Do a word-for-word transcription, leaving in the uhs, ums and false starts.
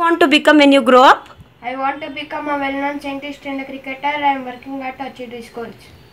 want to become when you grow up? I want to become a well-known scientist and a cricketer. I am working hard to achieve these goals.